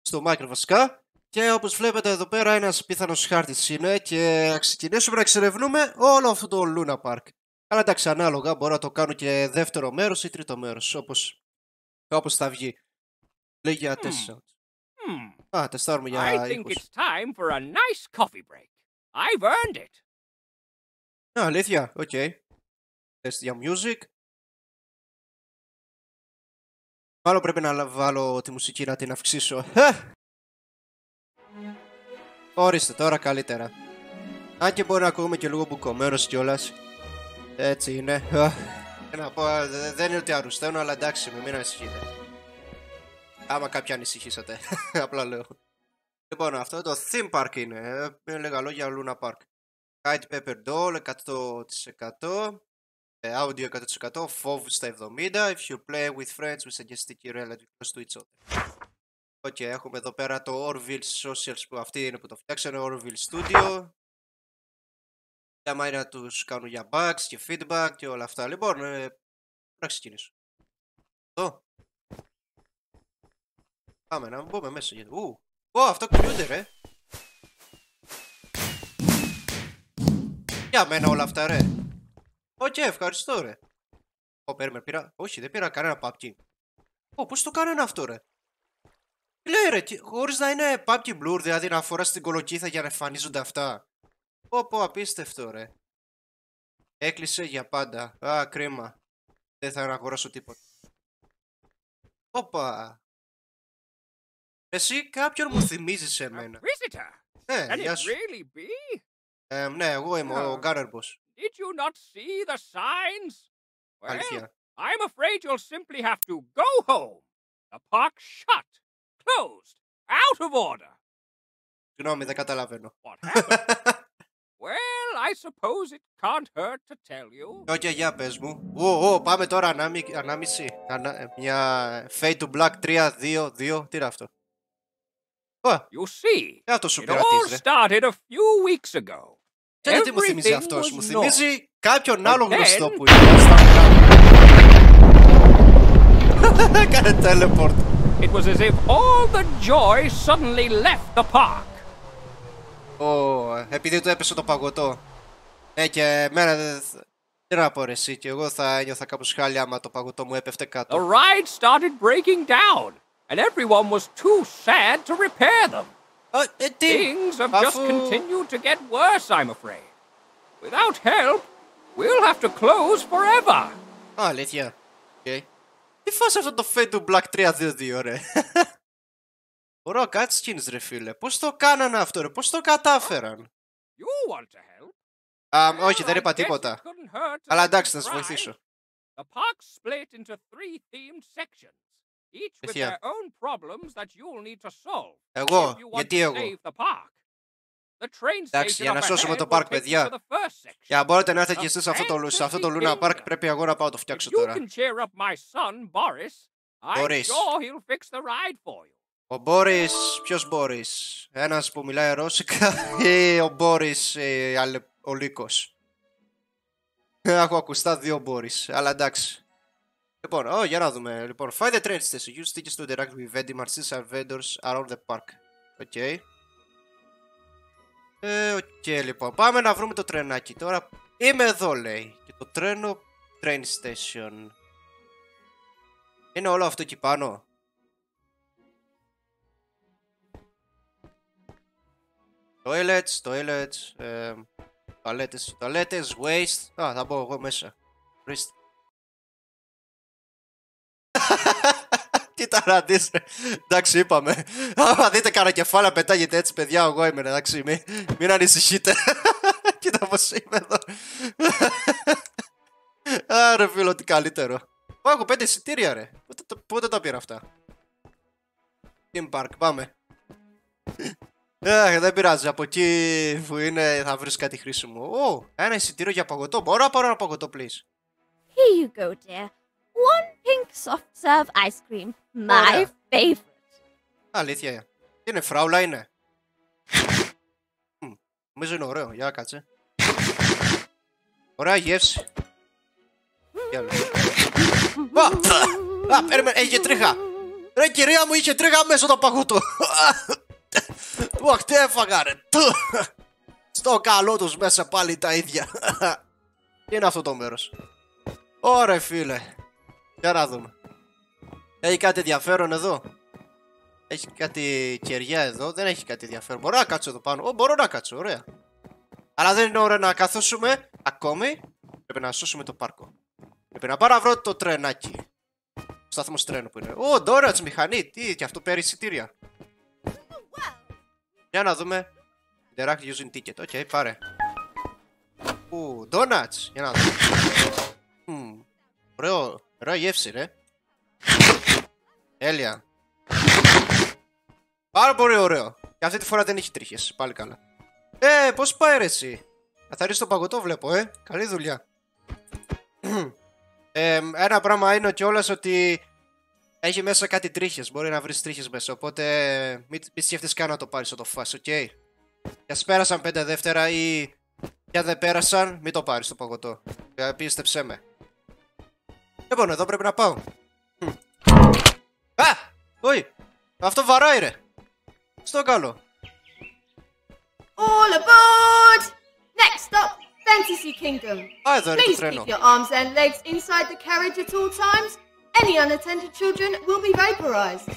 στο Minecraft βασικά. Και όπως βλέπετε εδώ πέρα ένας πιθανός χάρτης είναι και θα ξεκινήσουμε να εξερευνούμε όλο αυτό το Luna Park. Αλλά εντάξει, ανάλογα μπορώ να το κάνω και δεύτερο μέρος ή τρίτο μέρος, όπως θα βγει. Λέει για τεστ. Α, τεστάρουμε για I think ήχους. it's time for a nice coffee break. I've earned it. Α, αλήθεια, οκ. Τεστ για music. Μάλλον πρέπει να βάλω τη μουσική να την αυξήσω. Ορίστε, τώρα καλύτερα. Αν και μπορεί να ακούμε και λίγο μπουκωμένος κιόλας. Έτσι είναι. Να πω, δεν είναι ότι αρρωσταίνω, αλλά εντάξει, μην ανησυχείτε. Άμα κάποιοι ανησυχήσατε. Απλά λέω. Λοιπόν, αυτό το theme park είναι. Με λίγα λόγια Luna Park. Kite Pepper Doll 100%. Audio 100%. Φόβου στα 70%. If you play with friends, we suggest sticky relative close to each other. Οκ, έχουμε εδώ πέρα το Orville Socials που αυτοί είναι που το φτιάξανε. Orville Studio. Και άμα είναι να τους κάνουν για bugs και feedback και όλα αυτά. Λοιπόν, να ξεκινήσω. Εδώ. Πάμε να μπούμε μέσα. Αυτό κουνιούνται ρε. Για μένα όλα αυτά ρε. Οκ, ευχαριστώ ρε. Περίμενε, πήρα. Όχι, δεν πήρα κανένα PUBG. Πώς το κάνανε αυτό ρε. Τι λέει ρε, χωρίς να είναι PUBG Blur, δηλαδή να φοράς την κολοκύθα για να εμφανίζονται αυτά. Απίστευτο ρε. Έκλεισε για πάντα. Α, κρίμα. Δεν θα αγοράσω τίποτα. Εσύ κάποιον μου θυμίζεις σε μένα. Γεια σου. Ναι, εγώ είμαι ο Gunnerboss. Did you not see the signs? Well, Αλήθεια. I'm afraid you'll simply have to go home. The park's shut, closed, out of order. Συγγνώμη, δεν καταλαβαίνω. What happened? Well, I suppose it can't hurt to tell you. Οκ, για πες μου. Πάμε τώρα ανάμιση. Μια Fade to Black 3-2-2. Τι είναι αυτό. You see, Αυτό σου it πειρατής all ρε. started a few weeks ago. Ξέρετε τι μου θυμίζει Everything αυτός. was Μου normal. θυμίζει κάποιον άλλο But γνωστό then- που είναι. Κάνε teleport. It was as if all the joy suddenly left the park. Επειδή του έπεσε το παγωτό. Και εμένα δεν να πω ρε εσύ. Και εγώ θα ένιωθα κάπως χάλια άμα το παγωτό μου έπεφτε The κάτω. ride started breaking down, and everyone was too sad to repair them. Τι. Things have just continued to get worse, I'm afraid. Without help, we'll have to close forever. Αλήθεια. Τι φας αυτό το Fade to Black 3-2-2 ρε. Ωραίο cutscenes ρε φίλε. Πώς το κάνανε αυτό ρε. Πώς το κατάφεραν. You want to help? Όχι, δεν I είπα guess τίποτα. it couldn't hurt to Αλλά εντάξει, θα try. σας βοηθήσω. The park split into 3 themed sections, each with Παιδιά. their own problems that you'll need to solve. Εγώ, if you want γιατί to εγώ. save the park. The train Εντάξει, station για να up σώσουμε ahead το will park, take you παιδιά. to the first section. Για να μπορείτε να έρθετε και εσείς σε αυτό το Luna Park, πρέπει εγώ να πάω να το If φτιάξω you τώρα. can cheer up my son, Boris, I'm Boris. sure he'll fix the ride for you. Ο Μπόρις, ποιος Μπόρις, ένας που μιλάει ρώσικα ή ο Μπόρις ο Λύκος. Έχω ακουστά δύο Μπόρις, αλλά εντάξει. Λοιπόν, για να δούμε. Λοιπόν, find the train station. Use tickets to interact with vending machines and vendors around the park. Οκ. Οκ, λοιπόν. Πάμε να βρούμε το τρενάκι. Τώρα είμαι εδώ, λέει. Και το τρένο train station. Είναι όλο αυτό εκεί πάνω. Toilets, τουαλέτες, waste. Θα μπω εγώ μέσα. Ορίστε. Τι ταραντής ρε. Εντάξει, είπαμε. Άμα δείτε κανένα κεφάλα πετάγεται έτσι, παιδιά, εγώ είμαι, εντάξει, μην ανησυχείτε. Κοίτα πως είμαι εδώ. Άρε φίλο, τι καλύτερο. Έχω 5 εισιτήρια ρε. Πότε τα πήρα αυτά. Theme Park, πάμε. Δεν πειράζει, από εκεί που είναι θα βρεις κάτι χρήσιμο. Ένα εισιτήριο για παγωτό. Μπορώ να πάρω ένα παγωτό, please. Here you go, dear. One pink soft serve ice cream. My Ωραία. favorite. Αλήθεια. Τι είναι, φράουλα είναι. Νομίζω είναι ωραίο, για κάτσε. Ωραία γεύση. Τι άλλο. Περίμενε, έχει και τρίχα. Ρε κυρία μου, είχε τρίγα μέσα το παγωτό. Αχ, τι έφαγα ρε. Στο καλό τους μέσα πάλι τα ίδια. Τι είναι αυτό το μέρος? Ωραία φίλε. Για να δούμε. Έχει κάτι ενδιαφέρον εδώ? Έχει κάτι κεριά εδώ? Δεν έχει κάτι ενδιαφέρον. Μπορώ να κάτσω εδώ πάνω? Μπορώ να κάτσω, ωραία. Αλλά δεν είναι ωραία να καθόσουμε ακόμη. Πρέπει να σώσουμε το πάρκο. Πρέπει να πάω να βρω το τρενάκι. Ο σταθμός τρένου που είναι. Donuts μηχανή. Τι, και αυτό παίρνει εισιτήρια. Για να δούμε. Interact using ticket. Οκ, πάρε. Donuts. Για να δούμε. Ωραίο γεύση, ρε. Τέλεια. Πάρα πολύ ωραίο. Και αυτή τη φορά δεν έχει τρίχες. Πάλι καλά. Πώς πάει ρε εσύ? Καθαρίζει το παγωτό βλέπω, Καλή δουλειά. Ένα πράγμα είναι κιόλας ότι έχει μέσα κάτι τρίχες. Μπορεί να βρεις τρίχες μέσα. Οπότε μην σκέφτεσαι καν να το πάρεις το φας, οκ. Και ας πέρασαν 5 δεύτερα ή και αν δεν πέρασαν, μην το πάρεις το παγωτό. Πίστεψέ με. Λοιπόν, εδώ πρέπει να πάω. Όχι! Αυτό βαράει ρε. Στο καλό. All aboard! Next stop, Fantasy Kingdom. Εδώ είναι το Please τρένο. keep your arms and legs inside the carriage at all times. Any unattended children will be vaporized.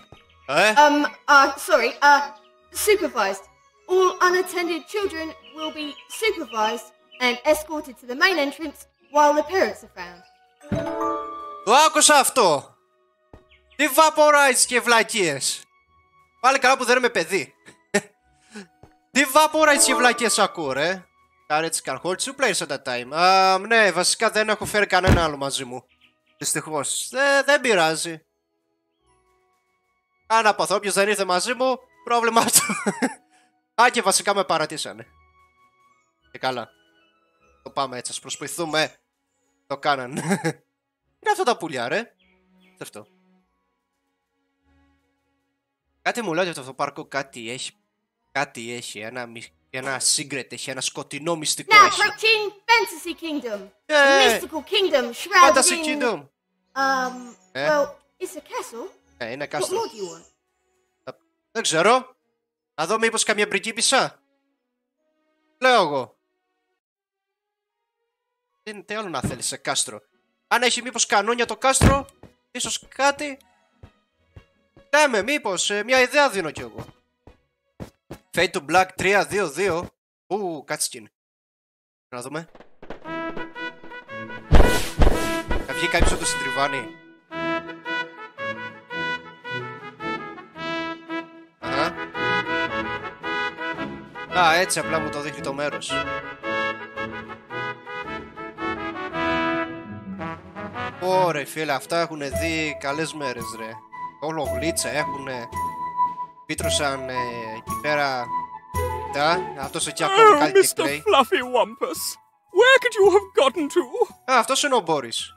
Supervised. All unattended children will be supervised and escorted to the main entrance while the parents are found. Το άκουσα αυτό. Τι vaporize και βλακίες. Πάλι καλά που δεν είμαι παιδί. Τι vaporize και βλακίες ακούω ρε. Carriage can hold two players at a time. Ναι, βασικά δεν έχω φέρει κανένα άλλο μαζί μου. Δυστυχώς. Δεν πειράζει. Αν από αυτό όποιος δεν ήρθε μαζί μου, πρόβλημά του. Και βασικά με παρατήσανε. Και καλά. Το πάμε έτσι, ας προσποιηθούμε. Το κάναν. Είναι αυτά τα πουλιά ρε. Αυτό. Κάτι μου λέει ότι αυτό το πάρκο κάτι έχει. Κάτι έχει. Ένα secret έχει. Ένα σκοτεινό μυστικό Now έχει. approaching Fantasy Kingdom. A mystical kingdom shrouded Fantasy in... Kingdom. Well, it's a castle. Είναι What κάστρο. more do you want? Δεν ξέρω. Να δω μήπως καμία πριγκίπισσα. Λέω εγώ. Τι άλλο να θέλεις σε κάστρο. Αν έχει μήπως κανόνια το κάστρο. Ίσως κάτι. Λέμε μήπως μια ιδέα δίνω κι εγώ. Fade to Black 3-2-2. Cutscene. Να δούμε. Θα βγει κάποιος να το συντριβάνει. Έτσι απλά μου το δείχνει το μέρος. Ωραία φίλε, αυτά έχουν δει καλές μέρες ρε. Όλο γλίτσα έχουνε. Πίτρωσαν εκεί πέρα. Αυτός εκεί ακόμα κάτι και κλαίει. Fluffy Wumpus, where could you have gotten to? Αυτός είναι ο Μπόρις.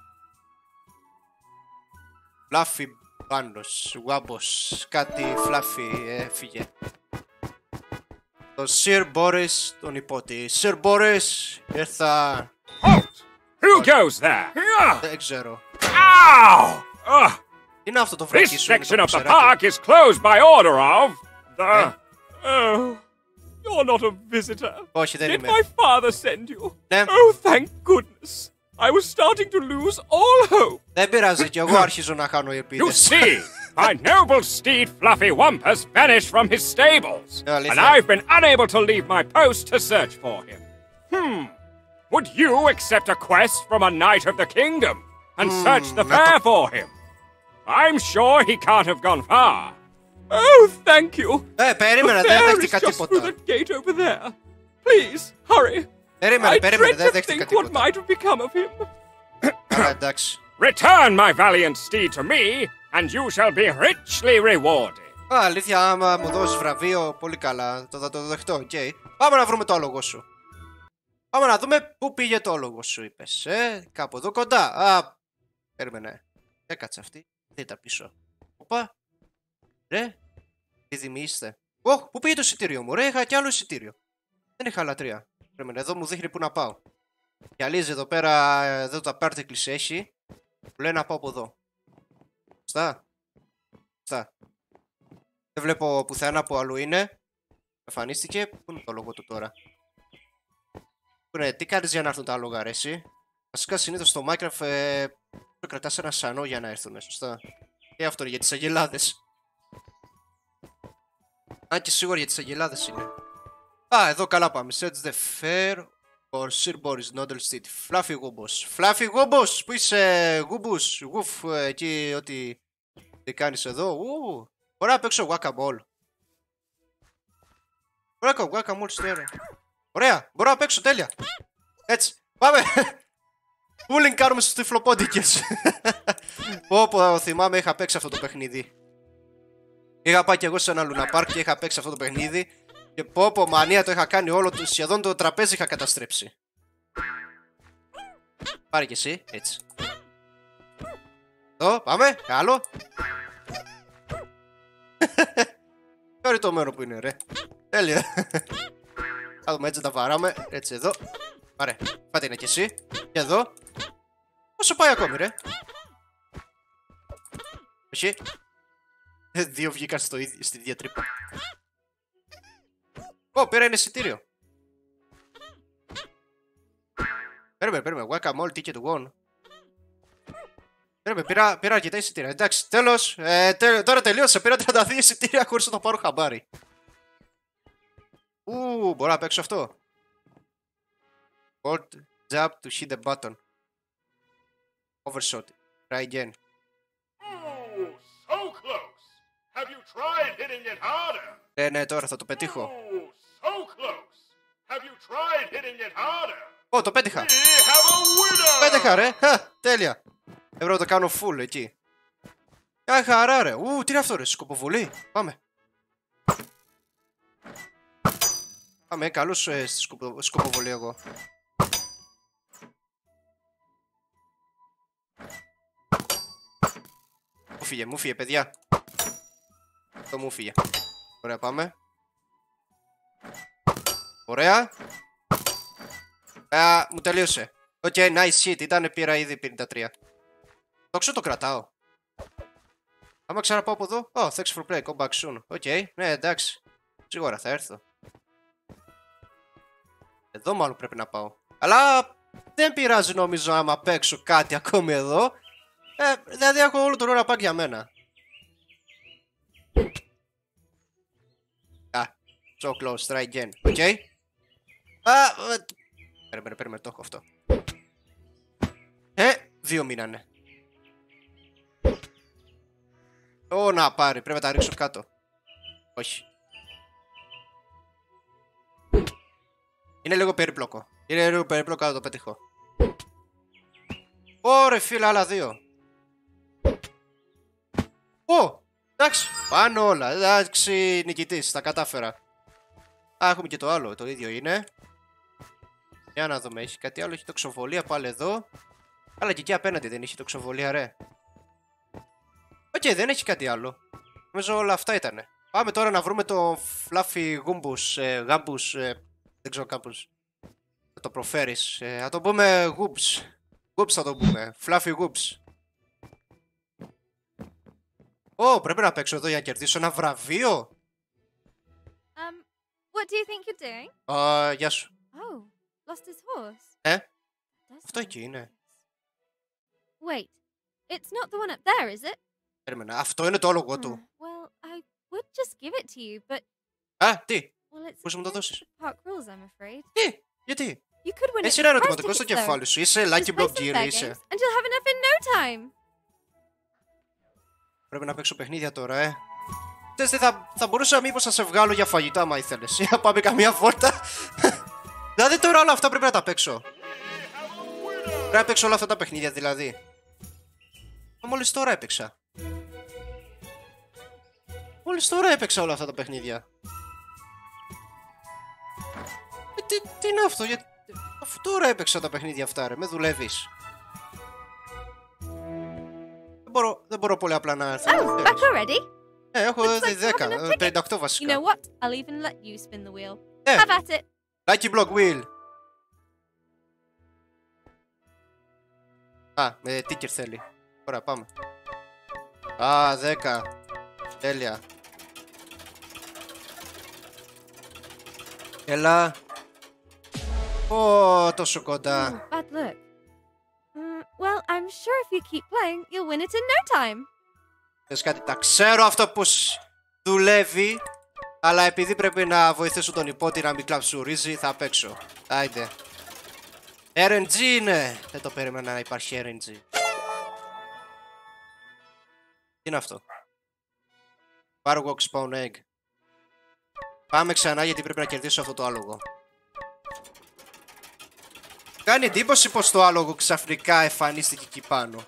Fluffy Μπάνος, Wumpus, κάτι Fluffy έφυγε. Το Sir Boris τον υπότι. Sir Boris ήρθα. Halt! Who goes there? Δεν ξέρω. Ow! Είναι αυτό το βρακί This σου. είναι section το of the ξεράκι. park is closed by order of the... Oh, you're not a visitor. Όχι, δεν Did είμαι. my father send you? Ναι. Oh, thank goodness. I was starting to lose all hope. Δεν πειράζει κι εγώ αρχίζω να χάνω οι You επίτες. see, my noble steed Fluffy Wumpus vanished from his stables, Alήθεια. and I've been unable to leave my post to search for him. Would you accept a quest from a knight of the kingdom and search the fair for him? I'm sure he can't have gone far. Oh, thank you. Περίμενε, The δεν fair δέχτηκα is just through τίποτα. the gate over there. Please, hurry. Περίμενε, I περίμενε, dread δεν to δέχτηκα think what τίποτα. might have become of him. Καλά, εντάξει. Return my valiant steed to me, and you shall be richly rewarded. Αλήθεια, άμα μου δώσεις βραβείο, πολύ καλά. Θα το δεχτώ, οκ. Πάμε να βρούμε το άλογο σου. Πάμε να δούμε πού πήγε το άλογο σου, είπες. Κάπου εδώ κοντά. Περίμενε. Έκατσε αυτή. Δεν ήταν πίσω. Οπα. Ρε. Τι δημιείστε. Πού πήγε το εισιτήριο μου, ρε. Είχα κι άλλο εισιτήριο. Δεν είχα λατρεία. Περίμενε, εδώ μου δείχνει πού να πάω. Γυαλίζει εδώ πέρα, εδώ τα particles έχει. Μου λέει να πάω από εδώ. Σωστά. Στα. Δεν βλέπω πουθενά που αλλού είναι. Εμφανίστηκε. Πού είναι το λόγο του τώρα? Τι κάνεις για να έρθουν τα άλογα, ρε εσύ? Βασικά συνήθως στο Minecraft κρατάς ένα σανό για να έρθουν, σωστά. Και αυτό είναι για τις αγελάδες. Αν και σίγουρα για τις αγελάδες είναι. Α, εδώ καλά πάμε. Set the fair or Sir Boris Noddle Street. Fluffy Goobos. Fluffy Goobos! Πού είσαι, Goobos? Γουφ, εκεί ό,τι κάνεις εδώ. Μπορώ να παίξω Guacamole. Μπορώ να κάνω Guacamole στο αέρα. Ωραία, μπορώ να παίξω, τέλεια. Έτσι, πάμε. Πούλινγκ κάνουμε στους τυφλοπόντικες. Πω, θυμάμαι, είχα παίξει αυτό το παιχνίδι. Είχα πάει και εγώ σε ένα λουναπάρκ και είχα παίξει αυτό το παιχνίδι. Και πω, μανία, το είχα κάνει όλο, σχεδόν το τραπέζι είχα καταστρέψει. Πάρε και εσύ, έτσι. Εδώ, πάμε, καλό. Χαριτωμένο που είναι, ρε. Τέλεια. Θα δούμε, έτσι τα βαράμε, έτσι εδώ. Ωραία, πάτε είναι και εσύ. Και εδώ. Πόσο πάει ακόμη, ρε? Όχι. Δύο βγήκαν στη ίδια τρύπα. Πήρα ένα εισιτήριο. Παίρνουμε. Guacamole ticket won. Πήρα αρκετά εισιτήρια. Εντάξει, τέλος. Τώρα τελείωσα. Πήρα 32 εισιτήρια χωρίς να το πάρω χαμπάρι. Μπορώ να παίξω αυτό. Hold jump to hit the button. Overshot. Try again. So close. Have you tried hitting it harder? Ναι, τώρα θα το πετύχω. So close. Have you tried hitting it harder? Το πέτυχα. We have a winner. Πέτυχα, ρε. Τέλεια. Έπρεπε να το κάνω full εκεί. Χαρά, ρε. Τι είναι αυτό, ρε? Σκοποβολή. Πάμε. Πάμε, καλώς στη σκοποβολή εγώ. Μου φύγε, παιδιά. Το μου φύγε. Ωραία, πάμε. Ωραία. Μου τελείωσε. Οκ, nice shit. Πήρα ήδη 53. Το κρατάω. Άμα ξαναπάω από εδώ. Thanks for play. Come back soon. Οκ, ναι, εντάξει. Σίγουρα θα έρθω. Εδώ μάλλον πρέπει να πάω. Αλλά δεν πειράζει, νομίζω, άμα παίξω κάτι ακόμη εδώ. Δηλαδή έχω όλο τον ώρα πακ για μένα. So close, try again. Okay. Περίμενε, το έχω αυτό. Δύο μείνανε. Να πάρει, πρέπει να τα ρίξω κάτω. Όχι. Είναι λίγο περίπλοκο. Να το πετύχω. Ωρε φίλε, άλλα δύο. Εντάξει, πάνω όλα. Εντάξει, νικητής, τα κατάφερα. Έχουμε και το άλλο, το ίδιο είναι. Για να δούμε, έχει κάτι άλλο, έχει τοξοβολία πάλι εδώ. Αλλά και εκεί απέναντι δεν έχει τοξοβολία, ρε. Δεν έχει κάτι άλλο. Νομίζω όλα αυτά ήτανε. Πάμε τώρα να βρούμε το Fluffy Goobos, Gambus, δεν ξέρω κάπως θα το προφέρεις. Θα το πούμε Goobs. Goobs θα το πούμε, Fluffy Goobs. Πρέπει να παίξω εδώ για να κερδίσω ένα βραβείο. What do you think you're doing? Γεια σου. Lost his horse. Αυτό εκεί είναι. Wait, it's not the one up there, is it? Περίμενα, αυτό είναι το άλογο του. Well, I would just give it to you, but... Τι, well, it's πώς μου το δώσεις? the park rules, I'm afraid. Τι, γιατί? You could win Εσύ it είναι for ερωτηματικό prize στο tickets, though. κεφάλι σου. Είσαι Just Lucky play Block some Gear, fair είσαι. games, and you'll have enough in no time. Πρέπει να παίξω παιχνίδια τώρα, θα μπορούσα μήπως να σε βγάλω για φαγητά, άμα ήθελες. Ή να πάμε καμία βόλτα. Δηλαδή τώρα όλα αυτά πρέπει να τα παίξω. Πρέπει να παίξω όλα αυτά τα παιχνίδια, δηλαδή. Μόλις τώρα έπαιξα. Μόλις τώρα έπαιξα όλα αυτά τα παιχνίδια. Τι είναι αυτό, αφού τώρα έπαιξα τα παιχνίδια αυτά, ρε, με δουλεύεις. Δεν μπορώ πολύ απλά να έρθω. Oh, back already? Έχω Looks like δει you have 10, enough tickets. 58 You βασικά. know what? I'll even let you spin the wheel. Have at it. Lucky Block Wheel. Με ticker θέλει. Ωραία, πάμε. 10. Τέλεια. Έλα. Ω, τόσο κοντά. Ooh, bad luck. Well, I'm sure if you keep playing, you'll win it in no time. Θες κάτι, τα ξέρω αυτό πως δουλεύει, αλλά επειδή πρέπει να βοηθήσω τον υπότι να μην κλαψουρίζει, θα παίξω. Άιντε. RNG είναι! Δεν το περίμενα να υπάρχει RNG. Τι είναι αυτό? Firewalk spawn egg. Πάμε ξανά γιατί πρέπει να κερδίσω αυτό το άλογο. Κάνει εντύπωση πως το άλογο ξαφνικά εμφανίστηκε εκεί πάνω.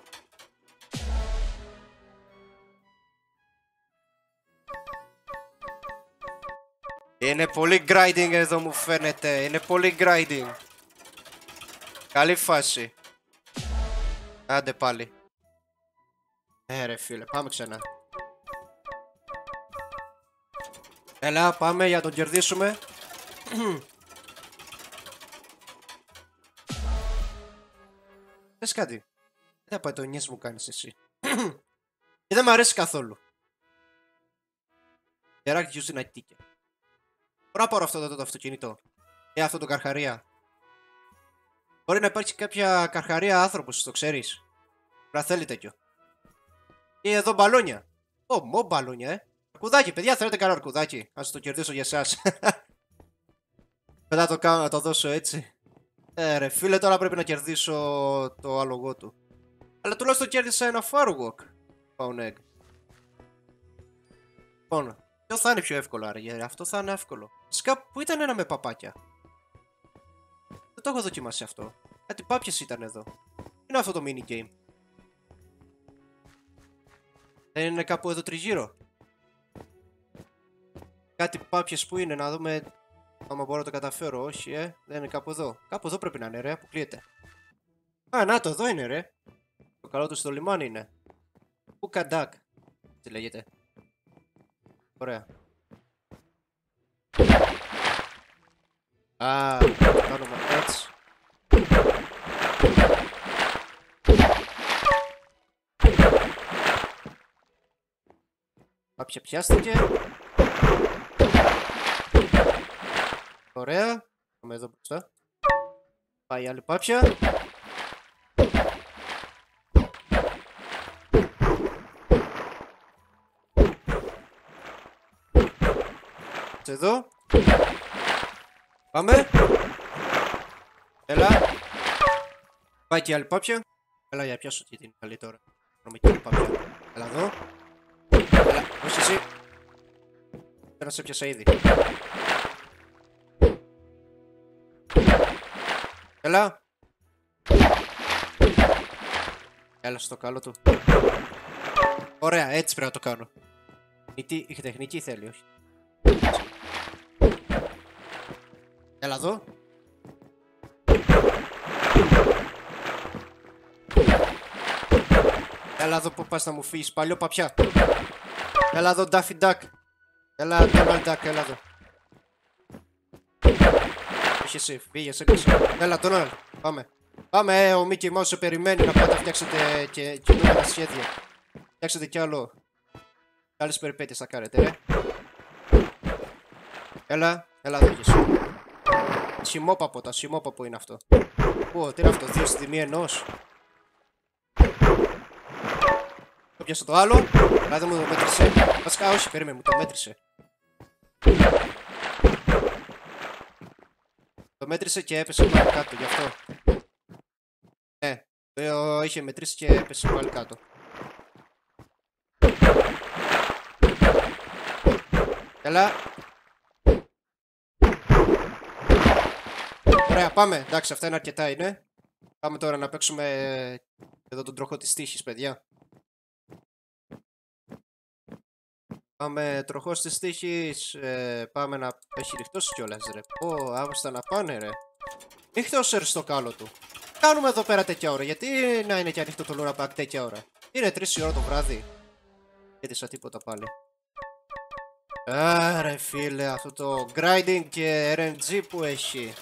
Είναι πολύ grinding εδώ μου φαίνεται. Είναι πολύ grinding. Καλή φάση. Άντε πάλι. Ρε φίλε, πάμε ξανά. Έλα, πάμε για να τον κερδίσουμε. Θες κάτι? Δεν θα πάει το νιές μου κάνεις εσύ. Και δεν μ' αρέσει καθόλου. Γεράκι γιους είναι αττίκια. Μπορώ να πάρω αυτό εδώ το αυτοκίνητο. Και αυτό το καρχαρία. Μπορεί να υπάρξει κάποια καρχαρία άνθρωπος, το ξέρεις. Να θέλει τέτοιο. Και εδώ μπαλόνια. Ω, μο μπαλόνια, Αρκουδάκι, παιδιά, θέλετε κανένα αρκουδάκι? Ας το κερδίσω για εσάς. Μετά το κάνω να το δώσω έτσι. Ρε φίλε, τώρα πρέπει να κερδίσω το άλογο του. Αλλά τουλάχιστον κέρδισα ένα Firewalk spawn egg. Λοιπόν, ποιο θα είναι πιο εύκολο άραγε? Αυτό θα είναι εύκολο. Φυσικά, πού ήταν ένα με παπάκια? Δεν το έχω δοκιμάσει αυτό. Κάτι πάπιες ήταν εδώ. Είναι αυτό το mini game. Δεν είναι κάπου εδώ τριγύρω? Κάτι πάπιες που είναι, να δούμε άμα μπορώ να το καταφέρω. Όχι, δεν είναι κάπου εδώ. Κάπου εδώ πρέπει να είναι, ρε, αποκλείεται. Α, να το, εδώ είναι, ρε. Το καλό του στο λιμάνι είναι. Πουκαντάκ. Τι λέγεται. Ωραία. Α, το κάνουμε έτσι. Πάπια πιάστηκε. Ωραία. Πάμε εδώ μπροστά. Πάει άλλη πάπια. Εδώ. Πάμε. Έλα. Πάει και άλλη πάπια. Έλα για πιάσω και την καλή τώρα. Πάμε και άλλη πάπια. Έλα εδώ. Έλα, όχι εσύ. Πέρα σε πιάσα ήδη. Έλα. Έλα στο καλό του. Ωραία, έτσι πρέπει να το κάνω. Η τεχνική θέλει, όχι. Έλα εδώ. Έλα εδώ που πας να μου φύγεις, παλιό παπιά. Έλα εδώ, Daffy Duck. Έλα, Donald Duck, έλα εδώ. Όχι εσύ, φύγες, έκλεισε. Έλα, Donald, πάμε. Πάμε, ο Mickey Mouse σε περιμένει να πάτε να φτιάξετε και καινούργια σχέδια. Φτιάξετε κι άλλο. Άλλες περιπέτειες θα κάνετε, ρε. Έλα, έλα εδώ κι εσύ. Σημόπαπο, τα σημόπαπο είναι αυτό. Ω, τι είναι αυτό, 2 στη τιμή ενός. Το πιάσα το άλλο. Αλλά δεν μου το μέτρησε. Βασικά, όχι, περίμενε, μου το μέτρησε. Το μέτρησε και έπεσε πάλι κάτω, γι' αυτό. Το είχε μετρήσει και έπεσε πάλι κάτω. Έλα. Ωραία, πάμε. Εντάξει, αυτά είναι αρκετά, είναι. Πάμε τώρα να παίξουμε εδώ τον τροχό της τύχης, παιδιά. Πάμε τροχός της τύχης. Πάμε να... Έχει ρηχτώσει κιόλας, ρε. Ω, άβουστα να πάνε, ρε. Νύχτωσε στο κάλο του. Κάνουμε εδώ πέρα τέτοια ώρα. Γιατί να είναι και ανοιχτό το Luna Park τέτοια ώρα? Είναι 3 η ώρα το βράδυ. Έτησα τίποτα πάλι. Άρε φίλε, αυτό το grinding και RNG που έχει.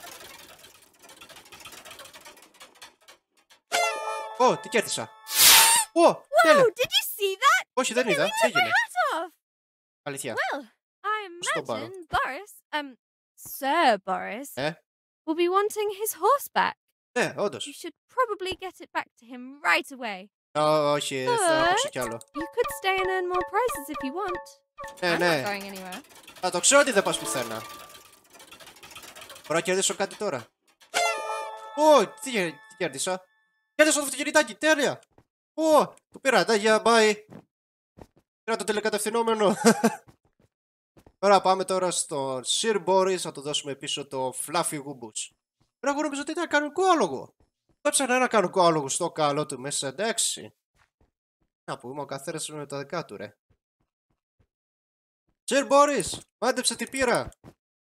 Ω, τι κέρδισα. Ω, τέλεια. Did you see that? Όχι, δεν είδα. Τι έγινε? Αλήθεια. Well, I Πώς το imagine Boris, Sir Boris, will be wanting his horse back. Ναι, όντως. You should probably get it back to him right away. Όχι, θέλω να ακούσω κι άλλο. You could stay and earn more prizes if you want. Ναι, I'm ναι. not going anywhere. Θα το ξέρω ότι δεν πας πουθενά. Μπορώ να κερδίσω κάτι τώρα. Ω, τι κέρδισα. Κέρδισα το αυτοκινητάκι, τέλεια. Ω, το πήρα, τάγια, bye. Πήρα το τηλεκατευθυνόμενο. Τώρα πάμε τώρα στο Sir Boris, να του δώσουμε πίσω το Fluffy Woobus. Εγώ νομίζω ότι ήταν κανονικό άλογο. Θα ψάχνα ένα κανονικό άλογο στο καλό του μέσα, εντάξει. Να πούμε, ο καθένας με τα δικά του, ρε. Sir Boris, μάντεψε τι πήρα.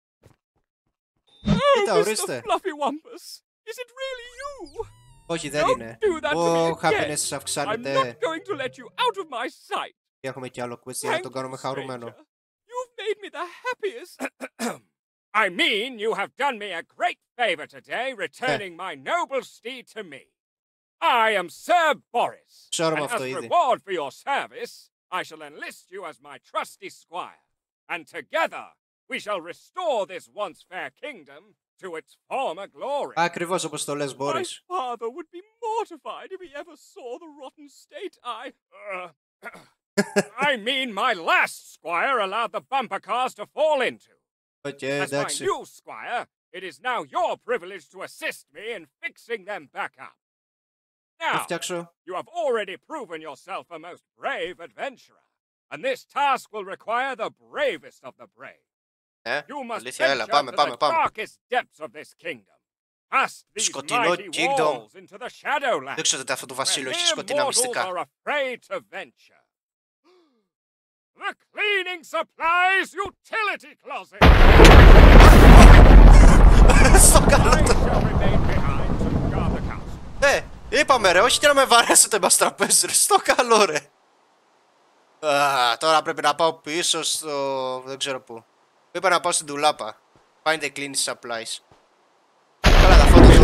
Κοίτα, ορίστε. Fluffy Wumpus, is it really you? Όχι, δεν είναι. Ο happiness αυξάνεται. I'm not going to let you out of my sight. Και έχουμε κι άλλο quest για να τον κάνουμε χαρούμενο. You've made me the happiest. I mean, you have done me a great favor today, returning my noble steed to me. I am Sir Boris, and as reward for your service, I shall enlist you as my trusty squire, and together we shall restore this once fair kingdom to its former glory. Ακριβώς όπως το λες, Boris. My father would be mortified if he ever saw the rotten state I mean, my last squire allowed the bumper cars to fall into. As my new squire, it is now your privilege to assist me in fixing them back up. Now, you have already proven yourself a most brave adventurer, and this task will require the bravest of the brave. You must venture to the darkest depths of this kingdom, past these mighty walls into the Shadowlands, where mere mortals are afraid to venture. The cleaning supplies utility closet. I shall remain behind to guard the castle. Είπαμε ρε, όχι και να με βαρέσετε μας τραπέζι ρε, στο καλό ρε. Τώρα πρέπει να πάω πίσω στο... δεν ξέρω πού. Πρέπει να πάω στην ντουλάπα. Find the cleaning supplies. Καλά, θα φάω το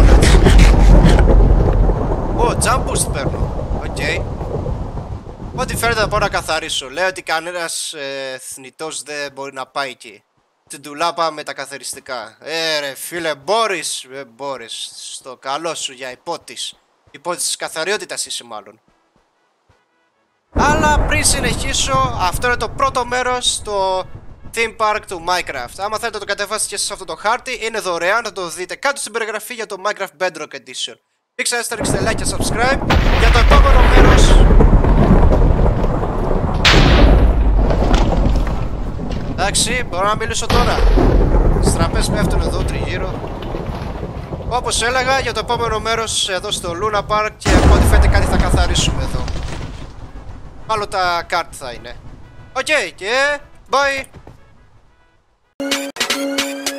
donuts. Jump boost παίρνω. Οκ. Ό,τι φέρετε θα πάω να καθαρίσω. Λέω ότι κανένας θνητός δεν μπορεί να πάει εκεί. Την ντουλάπα με τα καθαριστικά. Ρε φίλε, Boris, στο καλό σου για υπότης. Υπότης της καθαριότητας είσαι μάλλον. Αλλά πριν συνεχίσω, αυτό είναι το πρώτο μέρος στο theme park του Minecraft. Άμα θέλετε να το κατεβάσετε και σε αυτό το χάρτη, είναι δωρεάν, να το δείτε κάτω στην περιγραφή για το Minecraft Bedrock Edition. Μην ξεχάσετε να ρίξετε like και subscribe για το επόμενο μέρος. Εντάξει, μπορώ να μιλήσω τώρα. Στραπές πέφτουν εδώ τριγύρω. Όπως έλεγα, για το επόμενο μέρος εδώ στο Luna Park και από ό,τι φαίνεται κάτι θα καθαρίσουμε εδώ. Μάλλον τα κάρτ θα είναι. Οκ, και bye!